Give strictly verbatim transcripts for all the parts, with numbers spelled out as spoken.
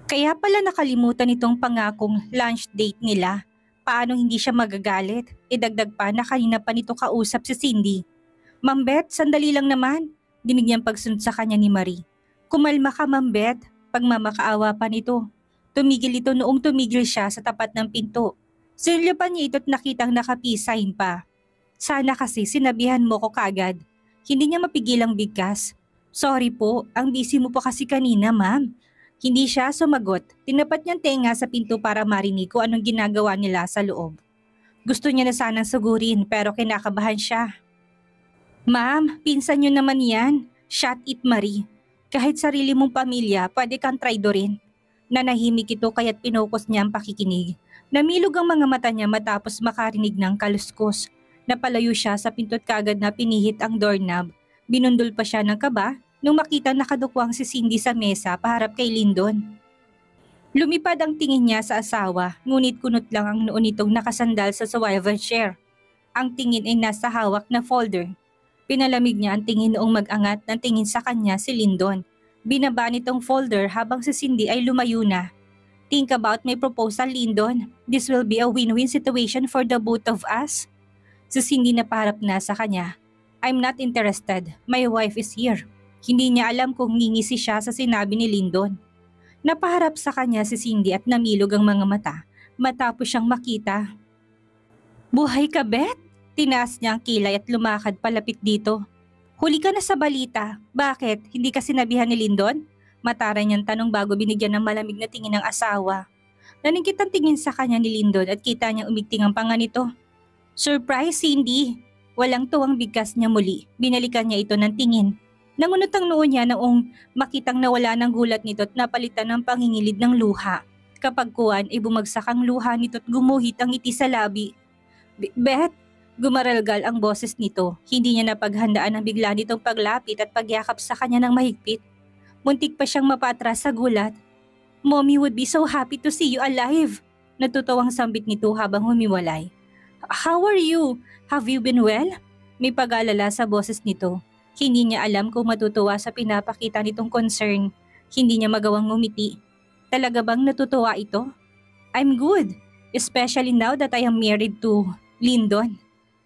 Kaya pala nakalimutan itong pangakong lunch date nila. Paano hindi siya magagalit? Idagdag pa na kanina pa nito kausap si Cindy. Ma'am Beth, sandali lang naman. Dinig niyang pagsunod sa kanya ni Marie. Kumalma ka, Ma'am Beth. Pagmamakaawa pa nito. Tumigil ito noong tumigil siya sa tapat ng pinto. Sinilyo pa niya ito't nakitang nakapisahin pa. Sana kasi sinabihan mo ko kagad. Hindi niya mapigilang bigkas. Sorry po, ang busy mo po kasi kanina, ma'am. Hindi siya sumagot. Tinapat niyang tenga sa pinto para marinig kung anong ginagawa nila sa loob. Gusto niya na sanang sugurin pero kinakabahan siya. Ma'am, pinsan niyo naman yan. Shut it, Marie. Kahit sarili mong pamilya, pwede kang traidorin. Nanahimik ito kaya't pinokos niya ang pakikinig. Namilog ang mga mata niya matapos makarinig ng kaluskos. Napalayo siya sa pinto't kagad na pinihit ang doorknob. Binundol pa siya ng kaba nung makita nakadukwang si Cindy sa mesa paharap kay Lyndon. Lumipad ang tingin niya sa asawa, ngunit kunot lang ang noo nitong nakasandal sa swivel chair. Ang tingin ay nasa hawak na folder. Pinalamig niya ang tingin noong mag-angat ng tingin sa kanya si Lyndon. Binaba nitong folder habang si Cindy ay lumayo na. Think about my proposal, Lyndon. This will be a win-win situation for the both of us. Si Cindy napaharap na sa kanya. I'm not interested. My wife is here. Hindi niya alam kung ngingisi siya sa sinabi ni Lyndon. Napaharap sa kanya si Cindy at namilog ang mga mata matapos siyang makita. Buhay ka, Beth? Tinaas niya ang kilay at lumakad palapit dito. Huli ka na sa balita. Bakit? Hindi ka sinabihan ni Lyndon? Mataray niyang tanong bago binigyan ng malamig na tingin ng asawa. Naningkit ang tingin sa kanya ni Lyndon at kita niyang umigting ang panga nito. Surprise, Cindy! Walang tuwang bigkas niya muli. Binalikan niya ito ng tingin. Nangunot ang noo niya noong makitang nawala ng gulat nito at napalitan ng pangingilid ng luha. Kapag kuwan ay bumagsak ang luha nito at gumuhit ang ngiti sa labi. Beth! Gumaralgal ang boses nito. Hindi niya napaghandaan ang bigla nitong paglapit at pagyakap sa kanya ng mahigpit. Muntik pa siyang mapatras sa gulat. Mommy would be so happy to see you alive. Natutawang sambit nito habang humiwalay. How are you? Have you been well? May pag-alala sa boses nito. Hindi niya alam kung matutuwa sa pinapakita nitong concern. Hindi niya magawang ngumiti. Talaga bang natutuwa ito? I'm good, especially now that I am married to Lyndon.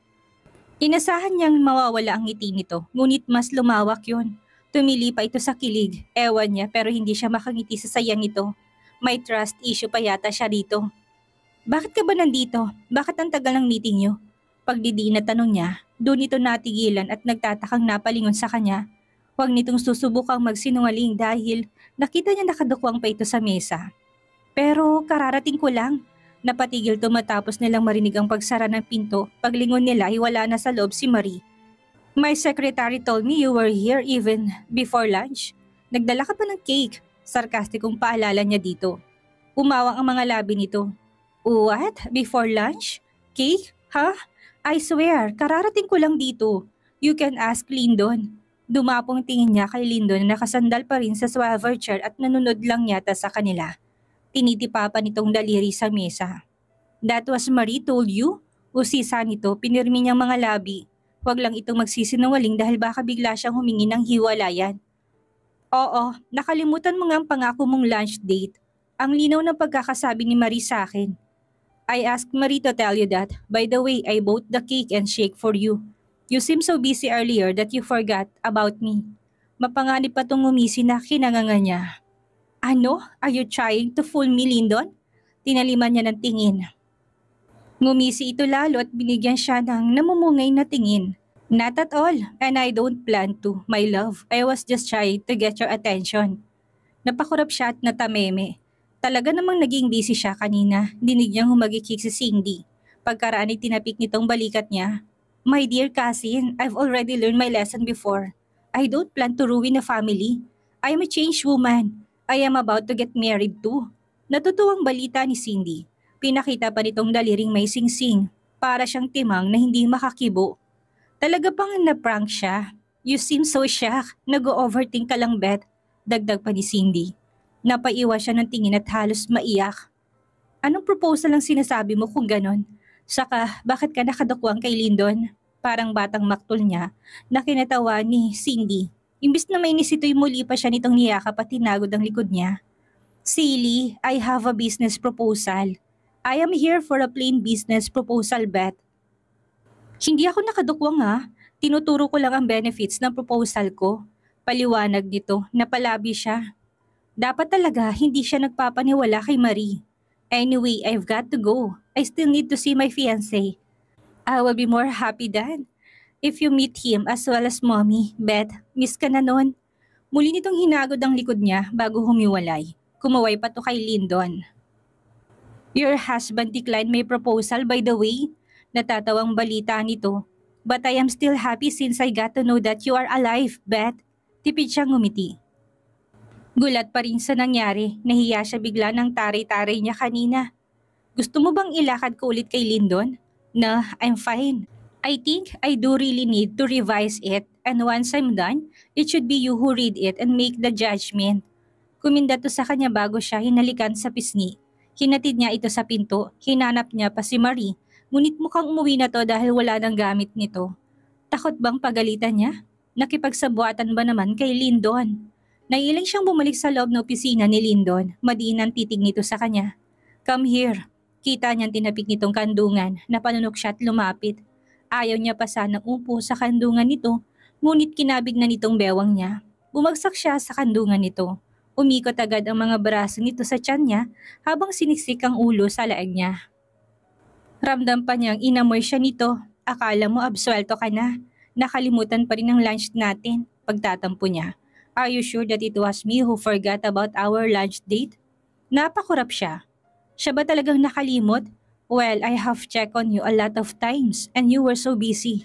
Inasahan niyang mawawala ang ngiti nito, ngunit mas lumawak yun. Tumili pa ito sa kilig, ewan niya pero hindi siya makangiti sa saya nito. May trust issue pa yata siya dito. Bakit ka ba nandito? Bakit ang tagal ng meeting niyo? Pagdidiin na tanong niya, doon ito natigilan at nagtatakang napalingon sa kanya. Huwag nitong susubukang magsinungaling dahil nakita niya nakadukwang pa ito sa mesa. Pero kararating ko lang. Napatigil to matapos nilang marinig ang pagsara ng pinto. Paglingon nila ay wala na sa loob si Marie. My secretary told me you were here even before lunch. Nagdala ka pa ng cake. Sarkastikong paalala niya dito. Umawang ang mga labi nito. What? Before lunch? Cake? Huh? I swear, kararating ko lang dito. You can ask Lyndon. Dumapong tingin niya kay Lyndon na nakasandal pa rin sa swivel chair at nanunod lang yata sa kanila. Tinitipa pa nitong daliri sa mesa. That was Marie told you? Usisa nito, pinirmi niyang mga labi. Huwag lang itong magsisinungaling dahil baka bigla siyang humingi ng hiwalayan. Oo, nakalimutan mo nga ang pangako mong lunch date. Ang linaw ng pagkakasabi ni Marie sa akin. I asked Marie to tell you that. By the way, I bought the cake and shake for you. You seemed so busy earlier that you forgot about me. Mapanganib pa tong ngumisi na kinanganga niya. Ano? Are you trying to fool me, Lyndon? Tinaliman niya ng tingin. Ngumisi ito lalo at binigyan siya ng namumungay na tingin. Not at all, and I don't plan to, my love. I was just trying to get your attention. Napakurap siya at natameme. Talaga namang naging busy siya kanina. Dinig niyang humagikik si Cindy. Pagkaraan ay tinapik nitong balikat niya. My dear cousin, I've already learned my lesson before. I don't plan to ruin a family. I'm a changed woman. I am about to get married too. Natutuwang balita ni Cindy. Pinakita pa nitong daliring may singsing. Para siyang timang na hindi makakibo. Talaga bang na-prank siya? You seem so shocked. Nag-overthink ka lang, Beth. Dagdag pa ni Cindy. Napaiwa siya ng tingin at halos maiyak. Anong proposal ang sinasabi mo kung ganon? Saka, bakit ka nakadukwang kay Lyndon? Parang batang maktol niya na kinatawa ni Cindy. Imbis na mainis ito'y muli pa siya nitong niyakap at tinagod ang likod niya. Silly, I have a business proposal. I am here for a plain business proposal, Beth. Hindi ako nakadukwang ha. Tinuturo ko lang ang benefits ng proposal ko. Paliwanag nito, napalabi siya. Dapat talaga hindi siya nagpapaniwala kay Marie. Anyway, I've got to go. I still need to see my fiancé. I will be more happy then if you meet him as well as mommy. Beth, miss ka na nun. Muli nitong hinagod ang likod niya bago humiwalay. Kumaway pa to kay Lyndon. Your husband declined my proposal by the way. Natatawang balita nito. But I am still happy since I got to know that you are alive, Beth. Tipid siyang ngumiti. Gulat pa rin sa nangyari, nahiya siya bigla ng taray-taray niya kanina. Gusto mo bang ilakad ko ulit kay Lyndon? No, I'm fine. I think I do really need to revise it and once I'm done, it should be you who read it and make the judgment. Kuminda to sa kanya bago siya hinalikan sa pisngi. Hinatid niya ito sa pinto, hinanap niya pa si Marie, ngunit mukhang umuwi na to dahil wala nang gamit nito. Takot bang pagalitan niya? Nakipagsabuatan ba naman kay Lyndon? Nailing siyang bumalik sa loob ng opisina ni Lyndon, madiin ang titig nito sa kanya. Come here. Kita niyang tinapik nitong kandungan, napanunok siya at lumapit. Ayaw niya pa sanang upo sa kandungan nito, ngunit kinabig na nitong bewang niya. Bumagsak siya sa kandungan nito. Umikot agad ang mga braso nito sa tiyan niya habang siniksik ang ulo sa laeg niya. Ramdam pa niyang inamoy siya nito. Akala mo absuelto ka na. Nakalimutan pa rin ang lunch natin. Pagtatampo niya. Are you sure that it was me who forgot about our lunch date? Napakurap siya. Siya ba talagang nakalimot? Well, I have checked on you a lot of times and you were so busy.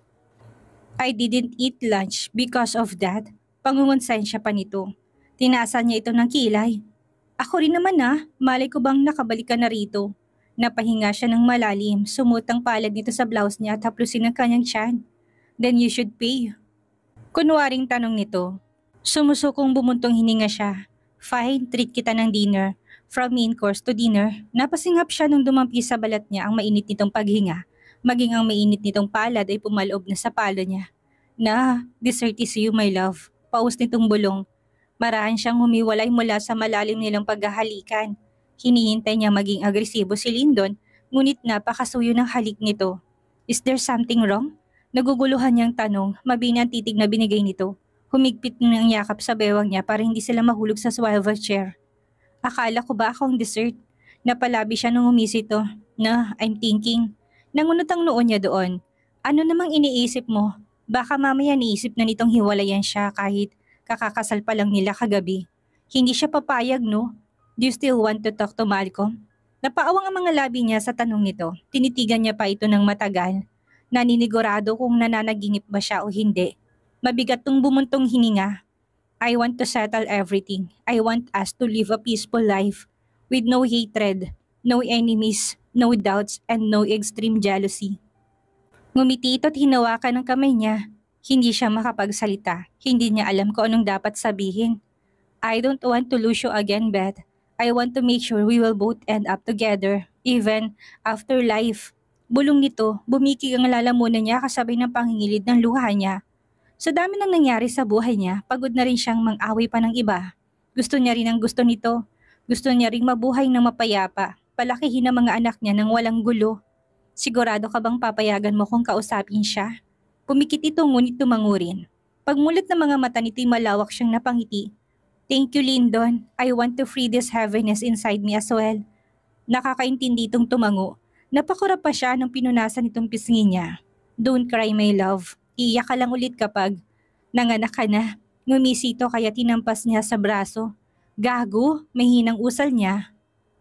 I didn't eat lunch because of that. Pangungonsensya pa nito. Tinaasan niya ito ng kilay. Ako rin naman ah, malay ko bang nakabalik ka na rito. Napahinga siya ng malalim, sumutang palad nito sa blouse niya at haplusin ang kanyang tiyan. Then you should pay. Kunwaring tanong nito. Sumusukong bumuntong hininga siya. Fine, treat kita ng dinner. From main course to dinner, napasingap siya nung dumampi sa balat niya ang mainit nitong paghinga. Maging ang mainit nitong palad ay pumaloob na sa palo niya. Na, dessert is you my love. Paus nitong bulong. Marahan siyang humiwalay mula sa malalim nilang paghahalikan. Hinihintay niya maging agresibo si Lyndon, ngunit napakasuyo ng halik nito. Is there something wrong? Naguguluhan niyang tanong, mabinang titig na binigay nito. Humigpit ng yakap sa bewang niya para hindi sila mahulog sa swivel chair. Akala ko ba akong dessert? Napalabi siya nung umisi ito. No, I'm thinking. Nangunot ang noon niya doon. Ano namang iniisip mo? Baka mamaya niisip na nitong hiwalayan siya kahit kakakasal pa lang nila kagabi. Hindi siya papayag, no? Do you still want to talk to Malcolm? Napaawang ang mga labi niya sa tanong nito. Tinitigan niya pa ito ng matagal. Naninigurado kung nananaginip ba siya o hindi. Mabigat tong bumuntong hininga. I want to settle everything. I want us to live a peaceful life with no hatred, no enemies, no doubts, and no extreme jealousy. Ngumiti ito at hinawakan ng kamay niya. Hindi siya makapagsalita. Hindi niya alam kung anong dapat sabihin. I don't want to lose you again, Beth. I want to make sure we will both end up together, even after life. Bulong nito, bumikig ang lalamunan niya kasabay ng pangingilid ng luha niya. Sa dami ng nangyari sa buhay niya, pagod na rin siyang mang-away pa ng iba. Gusto niya rin ang gusto nito. Gusto niya ring mabuhay ng mapayapa, palakihin ang mga anak niya ng walang gulo. Sigurado ka bang papayagan mo kung kausapin siya? Pumikit ito ngunit tumangurin. Pagmulat ng mga mata nito'y malawak siyang napangiti. Thank you, Lyndon. I want to free this heaviness inside me as well. Nakakaintindi itong tumango. Napakurap pa siya nung pinunasan itong pisngi niya. Don't cry, my love. Iyak ka lang ulit kapag nanganak ka na. Ngumisi ito kaya tinampas niya sa braso. Gago, may hinang usal niya.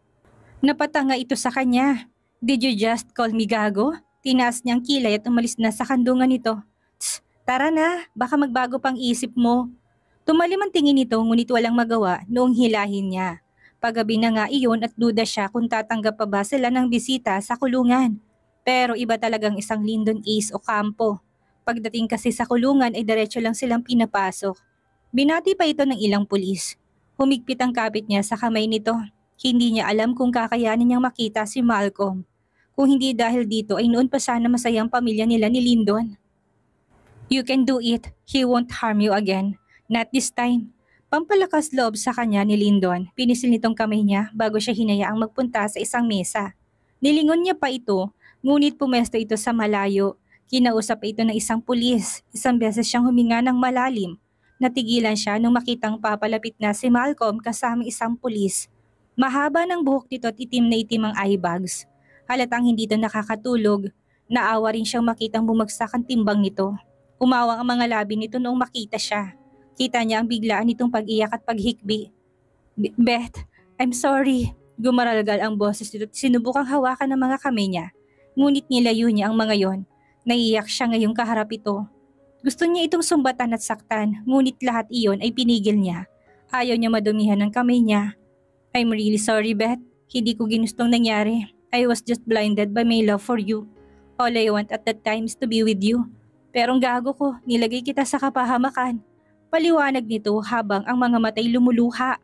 Napatanga ito sa kanya. Did you just call me gago? Tinaas niyang kilay at umalis na sa kandungan nito. Tss, tara na, baka magbago pang isip mo. Tumalim ang tingin nito ngunit walang magawa noong hilahin niya. Paggabi na nga iyon at duda siya kung tatanggap pa ba sila ng bisita sa kulungan. Pero iba talagang isang Lyndon Ace o Campo. Pagdating kasi sa kulungan ay diretso lang silang pinapasok. Binati pa ito ng ilang pulis. Humigpit ang kapit niya sa kamay nito. Hindi niya alam kung kakayanin niyang makita si Malcolm. Kung hindi dahil dito ay noon pa sana masayang pamilya nila ni Lyndon. You can do it. He won't harm you again. Not this time. Pampalakas loob sa kanya ni Lyndon, pinisil nitong kamay niya bago siya hinayaang magpunta sa isang mesa. Nilingon niya pa ito, ngunit pumesto ito sa malayo. Kinausap ito ng isang pulis, isang beses siyang huminga ng malalim. Natigilan siya nung makitang papalapit na si Malcolm kasama isang pulis. Mahaba ng buhok nito at itim na itim ang eye bags. Halatang hindi ito nakakatulog. Naawa rin siyang makitang bumagsak ang timbang nito. Umawang ang mga labi nito noong makita siya. Kita niya ang biglaan nitong pag-iyak at paghikbi. "Beth, I'm sorry." Gumaralgal ang boses nito at sinubukang hawakan ng mga kamay niya. Ngunit nilayo niya ang mga yon. Naiyak siya ngayong kaharap ito. Gusto niya itong sumbatan at saktan, ngunit lahat iyon ay pinigil niya. Ayaw niya madumihan ng kamay niya. "I'm really sorry, Beth. Hindi ko ginustong nangyari. I was just blinded by my love for you. All I want at that time is to be with you. Pero ang gago ko, nilagay kita sa kapahamakan." Paliwanag nito habang ang mga matay lumuluha.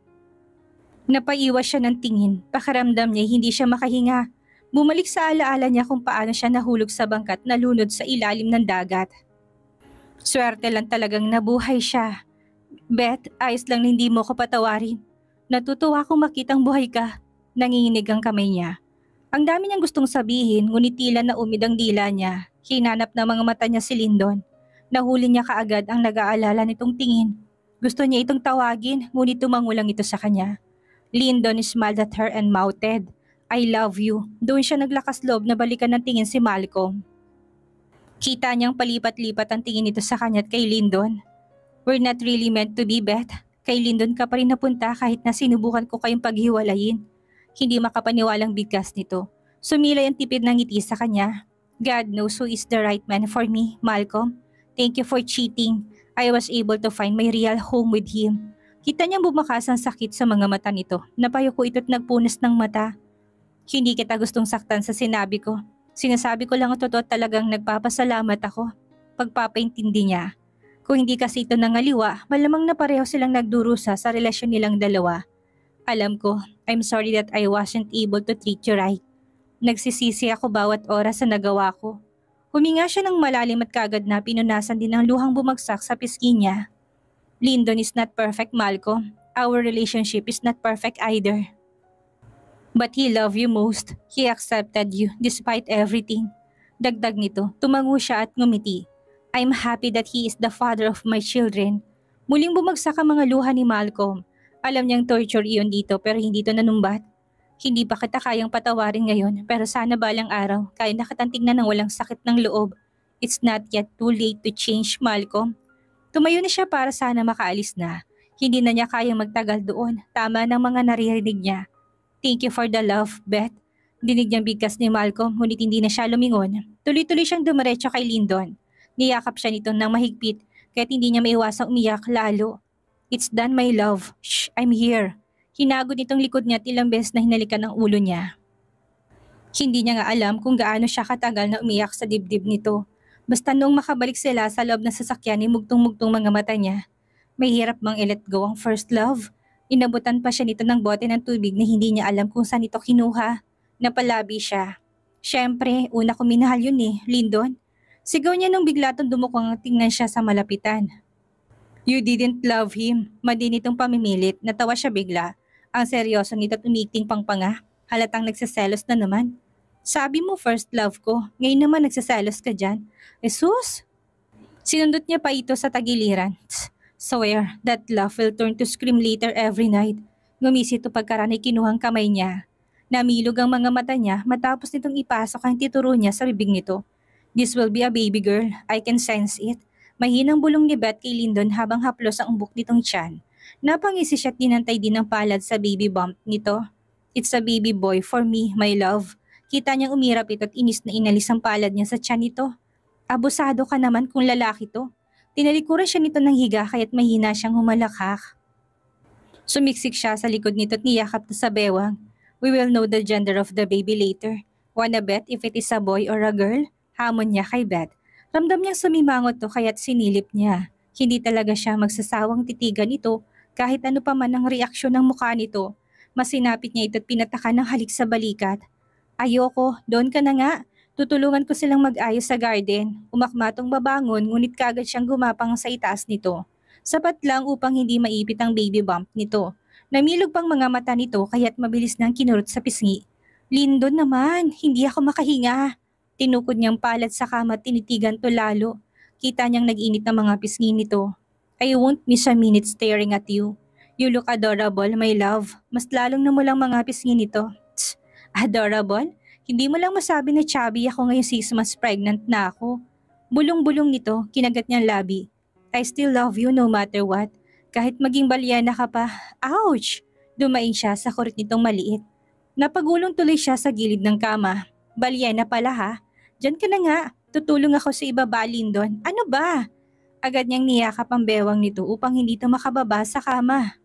Napaiwas siya ng tingin, pakiramdam niya hindi siya makahinga. Bumalik sa alaala niya kung paano siya nahulog sa bangkat na lunod sa ilalim ng dagat. Swerte lang talagang nabuhay siya. "Beth, ayos lang na hindi mo ko patawarin. Natutuwa akong makitang buhay ka." Nanginginig ang kamay niya. Ang dami niyang gustong sabihin, ngunit tila na umid ang dila niya. Hinanap ng mga mata niya si Lyndon. Nahuli niya kaagad ang nag-aalala nitong tingin. Gusto niya itong tawagin, ngunit tumangulang ito sa kanya. Lyndon smiled at her and mouthed, "I love you." Doon siya naglakas loob na balikan ng tingin si Malcolm. Kita niyang palipat-lipat ang tingin nito sa kanya at kay Lyndon. "We're not really meant to be, Beth. Kay Lyndon ka pa rin napunta kahit na sinubukan ko kayong paghiwalayin." Hindi makapaniwalang bigkas nito. Sumilay ang tipid ng ngiti sa kanya. "God knows who is the right man for me, Malcolm. Thank you for cheating. I was able to find my real home with him." Kita niyang bumakas ang sakit sa mga mata nito. Napayuko ito't nagpunas ng mata. "Hindi kita gustong saktan sa sinabi ko. Sinasabi ko lang ang totoo at talagang nagpapasalamat ako." Pagpapaintindi niya. Kung hindi kasi ito nangaliwa, malamang na pareho silang nagdurusa sa relasyon nilang dalawa. "Alam ko, I'm sorry that I wasn't able to treat you right. Nagsisisi ako bawat oras sa nagawa ko." Huminga siya ng malalim at kagad na pinunasan din ng luhang bumagsak sa pisngi niya. "Lyndon is not perfect, Malcolm. Our relationship is not perfect either. But he loved you most. He accepted you despite everything." Dagdag nito, tumango siya at ngumiti. "I'm happy that he is the father of my children." Muling bumagsak ang mga luha ni Malcolm. Alam niyang torture iyon dito pero hindi ito nanumbat. "Hindi pa kita kayang patawarin ngayon pero sana balang araw kaya nakatanting na ng walang sakit ng loob. It's not yet too late to change, Malcolm." Tumayo na siya para sana makaalis na. Hindi na niya kayang magtagal doon. Tama ng mga naririnig niya. "Thank you for the love, Beth." Dinig niyang bigkas ni Malcolm ngunit hindi na siya lumingon. Tuloy-tuloy siyang dumiretso kay Lyndon. Niyakap siya nito ng mahigpit kahit hindi niya maiwasang umiyak lalo. "It's done, my love. Shh, I'm here." Hinagod nitong likod niya at ilang beses na hinalikan ang ulo niya. Hindi niya nga alam kung gaano siya katagal na umiyak sa dibdib nito. Basta noong makabalik sila sa loob ng sasakyan ay mugtong-mugtong mga mata niya. May hirap bang i-let go ang first love? Inabutan pa siya nito ng bote ng tubig na hindi niya alam kung saan ito kinuha. Napalabi siya. "Siyempre, una ko minahal yun eh, Lyndon." Sigaw niya nung bigla tong dumukong tingnan siya sa malapitan. "You didn't love him." Madin itong pamimilit, natawa siya bigla. Ang seryoso nito at umiting pangpanga. Halatang nagsaselos na naman. "Sabi mo first love ko, ngayon naman nagsaselos ka dyan. Jesus!" Sinundot niya pa ito sa tagiliran. Tss, swear that love will turn to scream later every night. Ngumisi ito pagkaranay kinuhang kamay niya. Namilog ang mga mata niya matapos nitong ipasok ang tituro niya sa bibig nito. "This will be a baby girl, I can sense it." Mahinang bulong ni Beth kay Lyndon habang haplos ang umbok nitong tiyan. Napangisi siya at dinantay din ang palad sa baby bump nito. "It's a baby boy for me, my love." Kita niyang umirap ito at inis na inalis ang palad niya sa tiyan nito. "Abusado ka naman kung lalaki to." Tinalikuran siya nito ng higa kaya't mahina siyang humalakhak. Sumiksik siya sa likod nito at niyakap na sa bewang. "We will know the gender of the baby later. Wanna bet if it is a boy or a girl?" Hamon niya kay Beth. Ramdam niyang sumimangot to kaya't sinilip niya. Hindi talaga siya magsasawang titigan ito kahit ano pa man ang reaksyon ng mukha nito. Mas sinapit niya ito at pinatakan ng halik sa balikat. "Ayoko, doon ka na nga. Tutulungan ko silang mag-ayos sa garden." Umakmatong babangon ngunit kagad siyang gumapang sa itaas nito. Sapat lang upang hindi maipit ang baby bump nito. Namilog pang mga mata nito kaya't mabilis nang kinurot sa pisngi. Lindon naman, hindi ako makahinga. Tinukod niyang palad sa kama at tinitigan to lalo. Kita niyang nag-init ng mga pisngi nito. I won't miss a minute staring at you. You look adorable, my love. Mas lalong namulang mga pisngi nito. Tsk, adorable? Hindi mo lang masabi na chubby ako ngayong six months pregnant na ako. Bulong-bulong nito, kinagat niyang labi. I still love you no matter what. Kahit maging balyana ka pa. Ouch! Dumaing siya sa kurit nitong maliit. Napagulong tuloy siya sa gilid ng kama. Balyana pala ha? Diyan ka na nga. Tutulong ako sa ibaba, Lindon. Ano ba? Agad niyang niyakap ang bewang nito upang hindi ito makababa sa kama.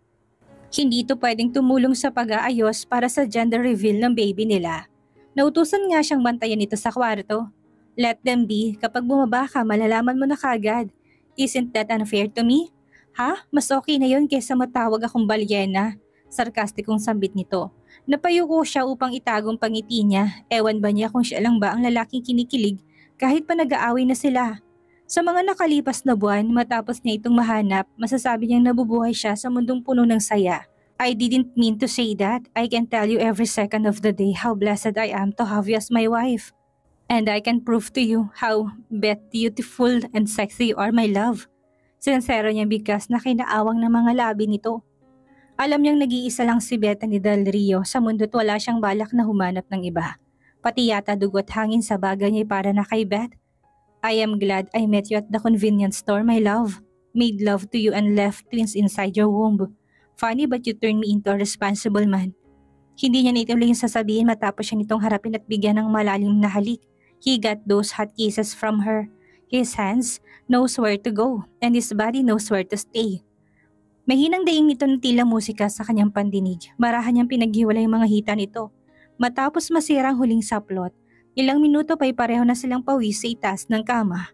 Hindi ito pwedeng tumulong sa pag-aayos para sa gender reveal ng baby nila. Nautusan nga siyang bantayan ito sa kwarto. Let them be. Kapag bumaba ka, malalaman mo na kagad. Isn't that unfair to me? Ha? Mas okay na yun kaysa matawag akong balyena. Sarkastikong sambit nito. Napayuko siya upang itagong pangiti niya. Ewan ba niya kung siya lang ba ang lalaking kinikilig kahit pa nag-aaway na sila. Sa mga nakalipas na buwan, matapos niya itong mahanap, masasabi niyang nabubuhay siya sa mundong puno ng saya. I didn't mean to say that. I can tell you every second of the day how blessed I am to have you as my wife. And I can prove to you how beautiful and sexy you are, my love. Sincero niyang bigkas na kinaawang ng mga labi nito. Alam niyang nag-iisa lang si Bethany Del Rio sa mundo't wala siyang balak na humanap ng iba. Pati yata dugot hangin sa bagay niya para na kay Beth. I am glad I met you at the convenience store, my love. Made love to you and left twins inside your womb. Funny but you turned me into a responsible man. Hindi niya naituloy yung sasabihin matapos siya nitong harapin at bigyan ng malalim na halik. He got those hot kisses from her. His hands knows where to go and his body knows where to stay. Mahinang daing nito ng tila musika sa kanyang pandinig. Marahan niyang pinaghiwalay ang mga hita nito. Matapos masira ang huling saplot, ilang minuto pa'y pareho na silang pawis sa itaas ng kama.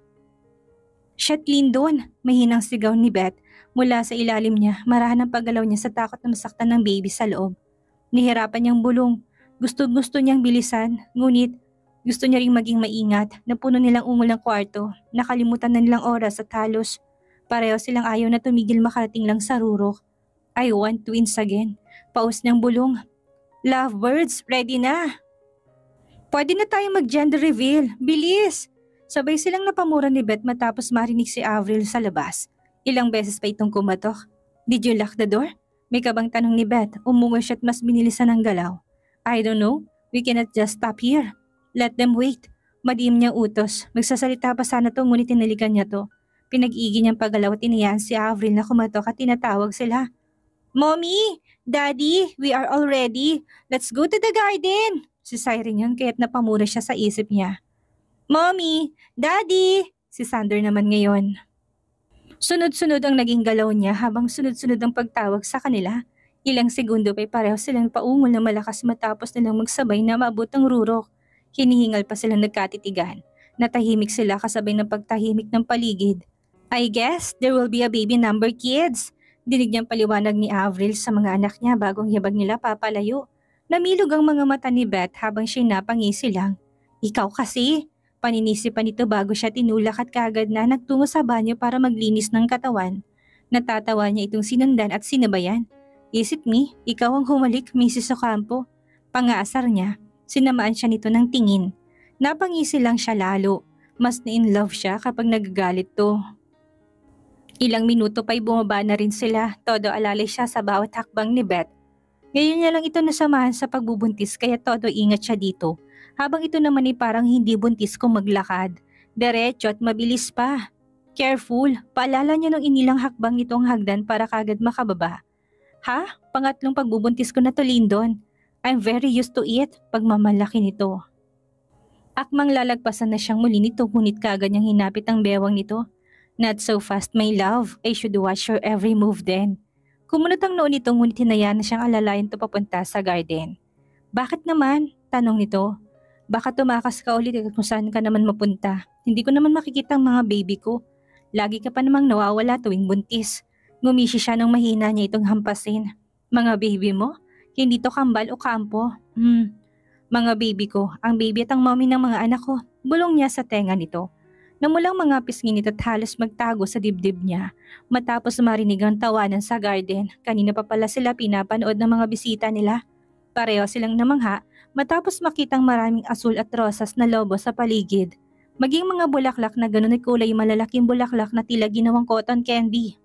Shit, Lindon! Mahinang sigaw ni Beth mula sa ilalim niya. Marahan ang paggalaw niya sa takot na masaktan ng baby sa loob. Nihirapan niyang bulong. Gusto-gusto niyang bilisan, ngunit gusto niya ring maging maingat na puno nilang ungol ng kwarto. Nakalimutan na nilang oras at halos pareho silang ayaw na tumigil makarating lang sa rurok. I want twins again. Paus niyang bulong. Lovebirds, ready na! Pwede na tayo mag-gender reveal. Bilis! Sabay silang napamura ni Beth matapos marinig si Avril sa labas. Ilang beses pa itong kumatok. Did you lock the door? May kabang tanong ni Beth. Umungo siya at mas binilisan ang galaw. I don't know. We cannot just stop here. Let them wait. Madiim niyang utos. Magsasalita pa sana to ngunit tinalikan niya to. Pinag-igi niyang paggalaw at iniyaan si Avril na kumatok at tinatawag sila. Mommy! Daddy! We are all ready. Let's go to the garden! Si Siren yun kaya't napamura siya sa isip niya. Mommy! Daddy! Si Sander naman ngayon. Sunod-sunod ang naging galaw niya habang sunod-sunod ang pagtawag sa kanila. Ilang segundo pa'y pareho silang paungol na malakas matapos nilang magsabay na maabot ang rurok. Hinihingal pa silang nagkatitigan. Natahimik sila kasabay ng pagtahimik ng paligid. I guess there will be a baby number, kids. Dinig niyang paliwanag ni Avril sa mga anak niya bagong hiyabag nila papalayo. Namilog ang mga mata ni Beth habang siya'y napangisi lang. Ikaw kasi. Paninisi pa nito bago siya tinulak at kaagad na nagtungo sa banyo para maglinis ng katawan. Natatawa niya itong sinundan at sinabayan. Is it me? Ikaw ang humalik, Missus Ocampo. Pangaasar niya. Sinamaan siya nito ng tingin. Napangisi lang siya lalo. Mas na-in love siya kapag nagagalit to. Ilang minuto pa'y bumaba na rin sila. Todo alalay siya sa bawat hakbang ni Beth. Ngayon niya lang ito nasamahan sa pagbubuntis kaya todo ingat siya dito. Habang ito naman ay parang hindi buntis kung maglakad. Diretso at mabilis pa. Careful, paalala niya nung inilang hakbang nito ang hagdan para kagad makababa. Ha? Pangatlong pagbubuntis ko na to, Lindon. I'm very used to it, pagmamalaki nito. Akmang lalagpasan na siyang muli nito ngunit kagad niyang hinapit ang bewang nito. Not so fast, my love. I should watch your every move then. Kumunot ang noon nito ngunit hinayaan na siyang alalayan to papunta sa garden. Bakit naman? Tanong nito. Baka tumakas ka ulit kung saan ka naman mapunta. Hindi ko naman makikita ang mga baby ko. Lagi ka pa namang nawawala tuwing buntis. Ngumisi siya nang mahina niya itong hampasin. Mga baby mo? Hindi to kambal o kampo. Hmm. Mga baby ko, ang baby at ang mommy ng mga anak ko. Bulong niya sa tenga nito. Namulang mga pisngi nito at halos magtago sa dibdib niya matapos marinig ang tawanan sa garden. Kanina pa pala sila pinapanood ng mga bisita nila. Pareho silang namangha matapos makitang maraming asul at rosas na lobo sa paligid. Maging mga bulaklak na ganun ay kulay malalaking bulaklak na tila ginawang cotton candy.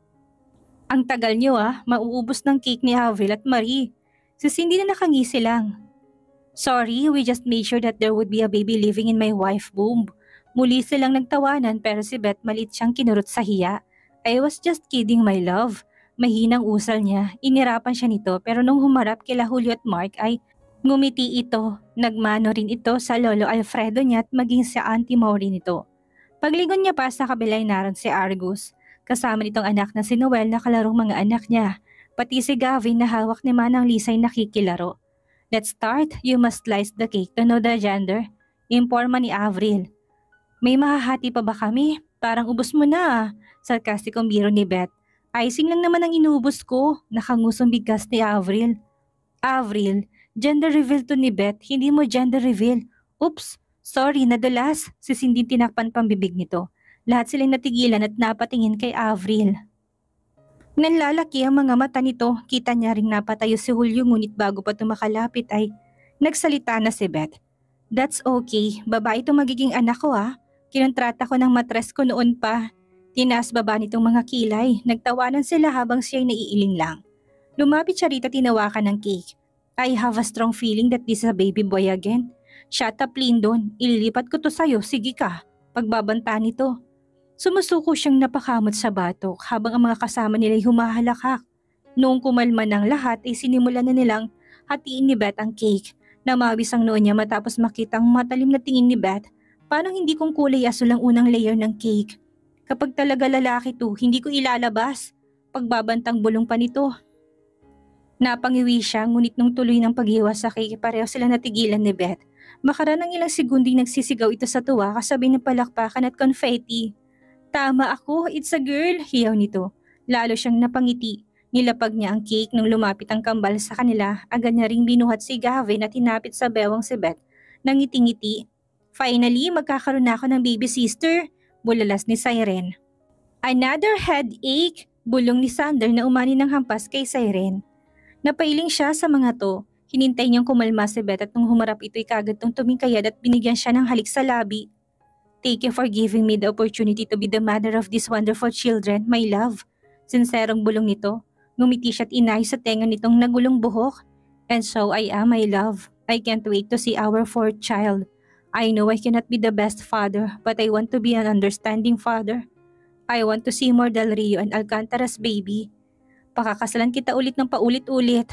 Ang tagal niyo ah, mauubos ng cake ni Avril at Marie. Si Cindy na nakangisi lang. Sorry, we just made sure that there would be a baby living in my wife womb. Muli silang nagtawanan pero si Beth malit siyang kinurot sa hiya. I was just kidding my love. Mahinang usal niya, inirapan siya nito pero nung humarap kila Julio at Mark ay ngumiti ito. Nagmano rin ito sa lolo Alfredo niya at maging sa auntie Maureen nito. Paglingon niya pa sa kabilay naroon si Argus. Kasama nitong anak na si Noel na kalarong mga anak niya. Pati si Gavin na hawak ni Manang Lisay nakikilaro. Let's start, you must slice the cake to know the gender. Imporma ni Avril. May mahahati pa ba kami? Parang ubos mo na ah. Sarkastikong biro ni Beth. Icing lang naman ang inubos ko. Nakangusong bigkas ni Avril. Avril, gender reveal to ni Beth, hindi mo gender reveal. Oops, sorry, nadulas. Si Cindy tinakpan pambibig nito. Lahat silang natigilan at napatingin kay Avril. Nanlalaki ang mga mata nito. Kita niya ring napatayo si Julio ngunit bago pa tumakalapit ay nagsalita na si Beth. That's okay, babae itong magiging anak ko ah. Kinontrata ko ng matres ko noon pa. Tinaas baba nitong mga kilay. Nagtawanan sila habang siya'y naiiling lang. Lumapit siya rito at tinawakan ng cake. I have a strong feeling that this is a baby boy again. Shut up, Lyndon. Ililipat ko to sa'yo. Sige ka. Pagbabanta nito. Sumusuko siyang napakamot sa batok habang ang mga kasama nila'y humahalakak. Noong kumalma ng lahat ay sinimulan na nilang hatiin ni Beth ang cake. Namawis ang noon niya matapos makitang matalim na tingin ni Beth. Paano hindi kong kulay asul ang unang layer ng cake? Kapag talaga lalaki to, hindi ko ilalabas. Pagbabantang bulong pa nito. Napangiwi siya ngunit nung tuloy ng paghiwa sa cake pareho sila natigilan ni Beth. Makaran ng ilang segundo nagsisigaw ito sa tuwa kasabay ng palakpakan at confetti. Tama ako, it's a girl, hiyaw nito. Lalo siyang napangiti. Nilapag niya ang cake nung lumapit ang kambal sa kanila. Agad niya ring binuhat si Gavin at hinapit sa bewang si Beth. Nangiti-ngiti. Finally, magkakaroon na ako ng baby sister, bulalas ni Siren. Another headache, bulong ni Sander na umani ng hampas kay Siren. Napailing siya sa mga to. Hinintay niyang kumalma si Beth at nung humarap ito'y kagad tong tumingkayad at binigyan siya ng halik sa labi. Thank you for giving me the opportunity to be the mother of these wonderful children, my love. Sinserong bulong nito. Ngumiti siya't inay sa tenga nitong nagulong buhok. And so I am, my love. I can't wait to see our fourth child. I know I cannot be the best father, but I want to be an understanding father. I want to see more Del Rio and Alcantara's baby. Pakakasalan kita ulit ng paulit-ulit.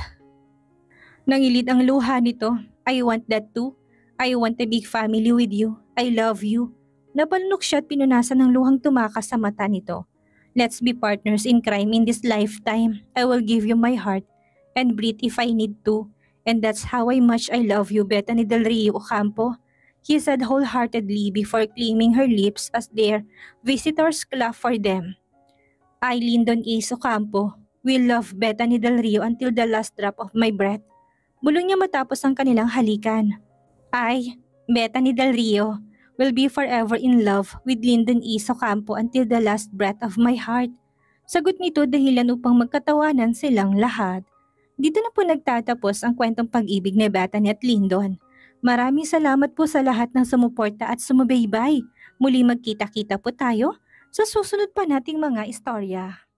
Nangilid ang luha nito. I want that too. I want a big family with you. I love you. Napalunok siya at pinunasan ng luhang tumakas sa mata nito. Let's be partners in crime in this lifetime. I will give you my heart and breathe if I need to. And that's how I much I love you, Bethany Del Rio Ocampo. He said wholeheartedly before claiming her lips as their visitors clap for them. I, Lyndon A. Ocampo, will love Bethany Del Rio until the last drop of my breath. Bulong niya matapos ang kanilang halikan. I, Bethany Del Rio, will be forever in love with Lyndon A. Ocampo until the last breath of my heart. Sagot nito dahilan upang magkatawanan silang lahat. Dito na po nagtatapos ang kwentong pag-ibig ni Bethany at Lyndon. Maraming salamat po sa lahat ng sumuporta at sumubaybay. Muli magkita-kita po tayo sa susunod pa nating mga istorya.